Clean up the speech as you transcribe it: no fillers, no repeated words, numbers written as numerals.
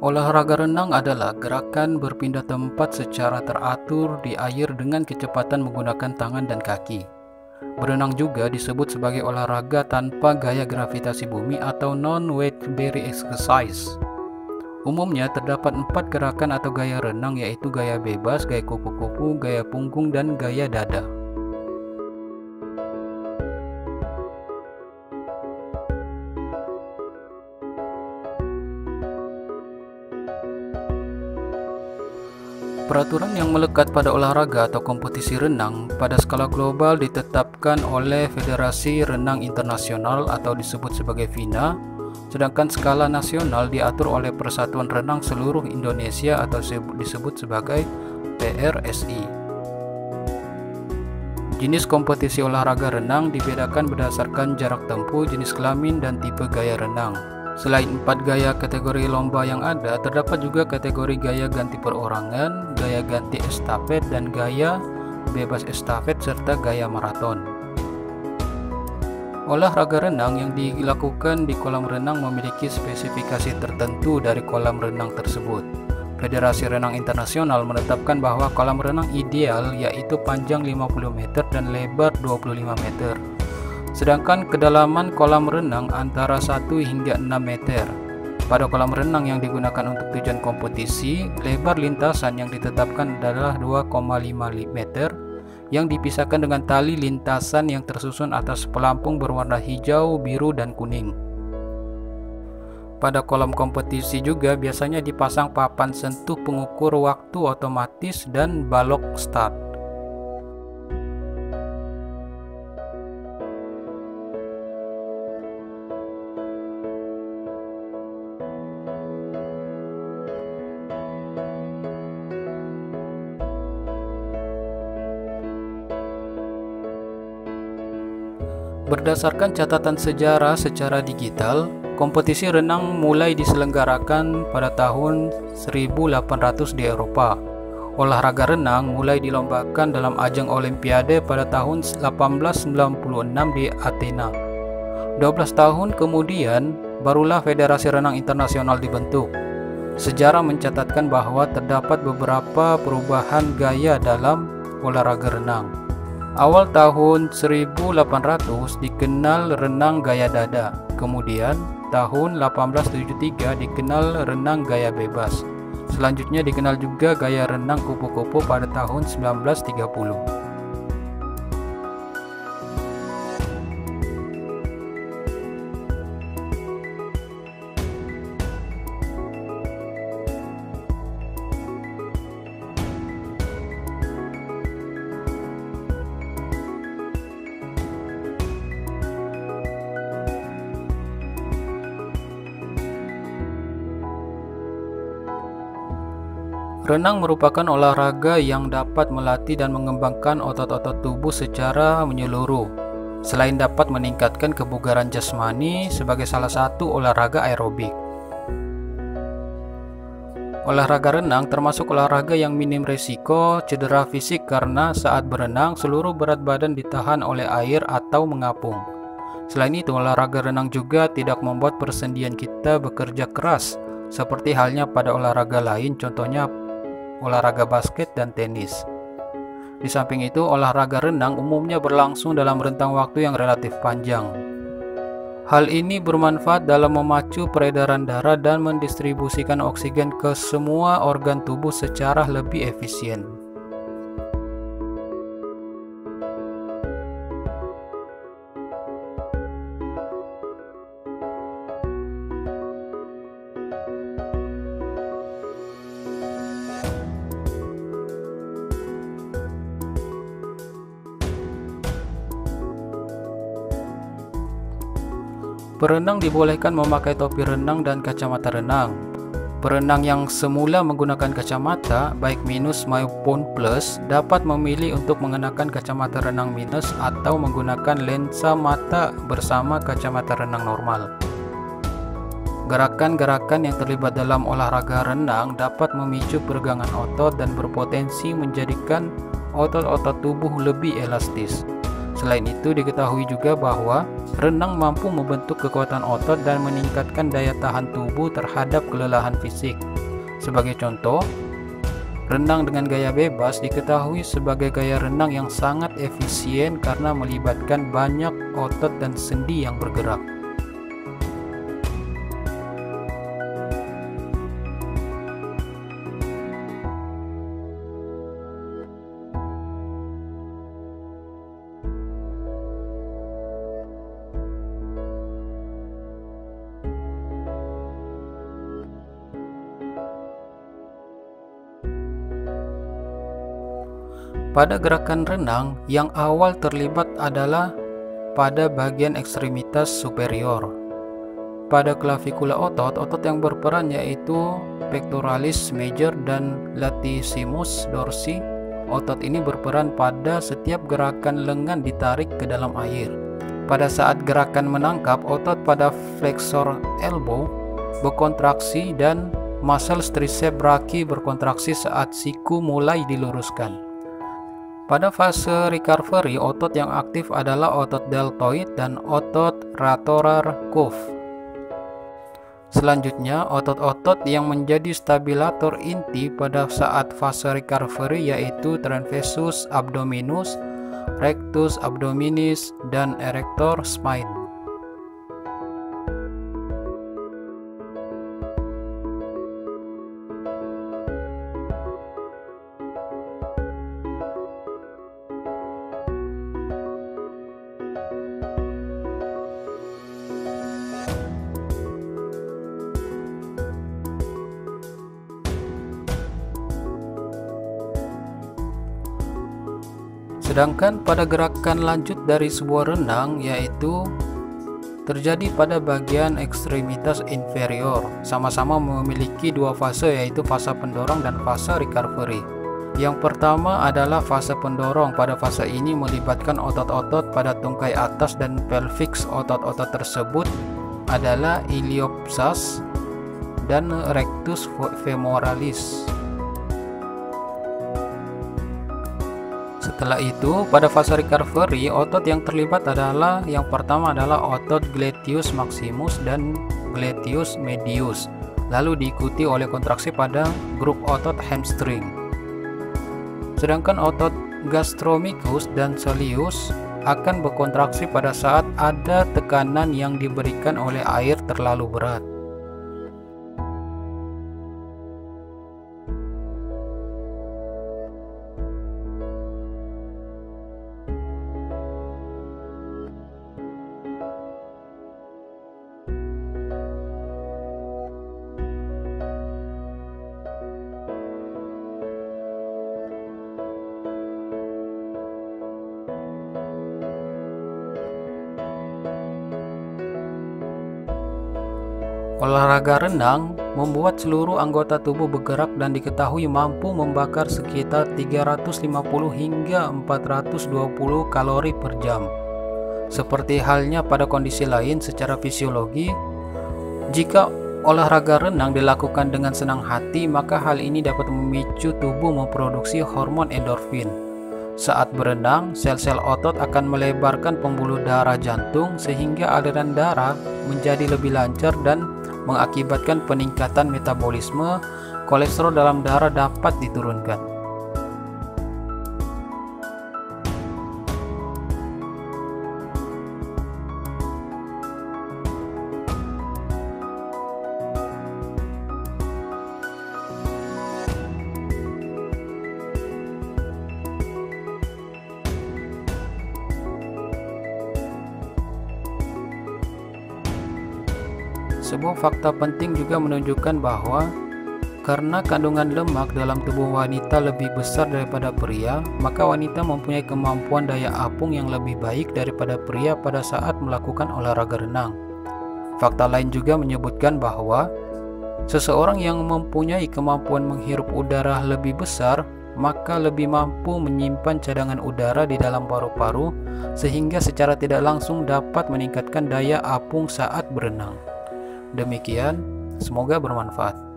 Olahraga renang adalah gerakan berpindah tempat secara teratur di air dengan kecepatan menggunakan tangan dan kaki. Berenang juga disebut sebagai olahraga tanpa gaya gravitasi bumi atau non-weight bearing exercise. Umumnya terdapat 4 gerakan atau gaya renang, yaitu gaya bebas, gaya kupu-kupu, gaya punggung, dan gaya dada. Peraturan yang melekat pada olahraga atau kompetisi renang pada skala global ditetapkan oleh Federasi Renang Internasional atau disebut sebagai FINA, sedangkan skala nasional diatur oleh Persatuan Renang Seluruh Indonesia atau disebut sebagai PRSI. Jenis kompetisi olahraga renang dibedakan berdasarkan jarak tempuh, jenis kelamin, dan tipe gaya renang. Selain 4 gaya kategori lomba yang ada, terdapat juga kategori gaya ganti perorangan, gaya ganti estafet, dan gaya bebas estafet, serta gaya maraton. Olahraga renang yang dilakukan di kolam renang memiliki spesifikasi tertentu dari kolam renang tersebut. Federasi Renang Internasional menetapkan bahwa kolam renang ideal yaitu panjang 50 meter dan lebar 25 meter. Sedangkan kedalaman kolam renang antara 1 hingga 6 meter. Pada kolam renang yang digunakan untuk tujuan kompetisi, lebar lintasan yang ditetapkan adalah 2,5 meter yang dipisahkan dengan tali lintasan yang tersusun atas pelampung berwarna hijau, biru, dan kuning. Pada kolam kompetisi juga biasanya dipasang papan sentuh pengukur waktu otomatis dan balok start. Berdasarkan catatan sejarah secara digital, kompetisi renang mulai diselenggarakan pada tahun 1800 di Eropa. Olahraga renang mulai dilombakan dalam ajang Olimpiade pada tahun 1896 di Athena. 12 tahun kemudian, barulah Federasi Renang Internasional dibentuk. Sejarah mencatatkan bahwa terdapat beberapa perubahan gaya dalam olahraga renang. Awal tahun 1800 dikenal renang gaya dada, kemudian tahun 1873 dikenal renang gaya bebas. Selanjutnya dikenal juga gaya renang kupu-kupu pada tahun 1930. Renang merupakan olahraga yang dapat melatih dan mengembangkan otot-otot tubuh secara menyeluruh. Selain dapat meningkatkan kebugaran jasmani sebagai salah satu olahraga aerobik. Olahraga renang termasuk olahraga yang minim risiko cedera fisik karena saat berenang seluruh berat badan ditahan oleh air atau mengapung. Selain itu, olahraga renang juga tidak membuat persendian kita bekerja keras seperti halnya pada olahraga lain, contohnya olahraga basket dan tenis. Di samping itu, olahraga renang umumnya berlangsung dalam rentang waktu yang relatif panjang. Hal ini bermanfaat dalam memacu peredaran darah dan mendistribusikan oksigen ke semua organ tubuh secara lebih efisien. Perenang dibolehkan memakai topi renang dan kacamata renang. Perenang yang semula menggunakan kacamata, baik minus maupun plus, dapat memilih untuk mengenakan kacamata renang minus atau menggunakan lensa mata bersama kacamata renang normal. Gerakan-gerakan yang terlibat dalam olahraga renang dapat memicu peregangan otot dan berpotensi menjadikan otot-otot tubuh lebih elastis. Selain itu, diketahui juga bahwa renang mampu membentuk kekuatan otot dan meningkatkan daya tahan tubuh terhadap kelelahan fisik. Sebagai contoh, renang dengan gaya bebas diketahui sebagai gaya renang yang sangat efisien karena melibatkan banyak otot dan sendi yang bergerak. Pada gerakan renang, yang awal terlibat adalah pada bagian ekstremitas superior. Pada clavicular otot yang berperan yaitu pectoralis major dan latissimus dorsi. Otot ini berperan pada setiap gerakan lengan ditarik ke dalam air. Pada saat gerakan menangkap, otot pada flexor elbow berkontraksi dan muscles triceps brachii berkontraksi saat siku mulai diluruskan. Pada fase recovery, otot yang aktif adalah otot deltoid dan otot rotator cuff. Selanjutnya, otot-otot yang menjadi stabilator inti pada saat fase recovery yaitu transversus abdominis, rectus abdominis, dan erector spinae. Sedangkan pada gerakan lanjut dari sebuah renang yaitu terjadi pada bagian ekstremitas inferior, sama-sama memiliki dua fase yaitu fase pendorong dan fase recovery. Yang pertama adalah fase pendorong. Pada fase ini melibatkan otot-otot pada tungkai atas dan pelviks. Otot-otot tersebut adalah iliopsoas dan rectus femoralis. Setelah itu, pada fase recovery, otot yang terlibat adalah yang pertama adalah otot gluteus maximus dan gluteus medius, lalu diikuti oleh kontraksi pada grup otot hamstring. Sedangkan otot gastromicus dan soleus akan berkontraksi pada saat ada tekanan yang diberikan oleh air terlalu berat. Olahraga renang membuat seluruh anggota tubuh bergerak dan diketahui mampu membakar sekitar 350 hingga 420 kalori per jam. Seperti halnya pada kondisi lain secara fisiologi, jika olahraga renang dilakukan dengan senang hati, maka hal ini dapat memicu tubuh memproduksi hormon endorfin. Saat berenang, sel-sel otot akan melebarkan pembuluh darah jantung sehingga aliran darah menjadi lebih lancar dan mengakibatkan peningkatan metabolisme. Kolesterol dalam darah dapat diturunkan. Sebuah fakta penting juga menunjukkan bahwa karena kandungan lemak dalam tubuh wanita lebih besar daripada pria, maka wanita mempunyai kemampuan daya apung yang lebih baik daripada pria pada saat melakukan olahraga renang. Fakta lain juga menyebutkan bahwa seseorang yang mempunyai kemampuan menghirup udara lebih besar, maka lebih mampu menyimpan cadangan udara di dalam paru-paru, sehingga secara tidak langsung dapat meningkatkan daya apung saat berenang. Demikian, semoga bermanfaat.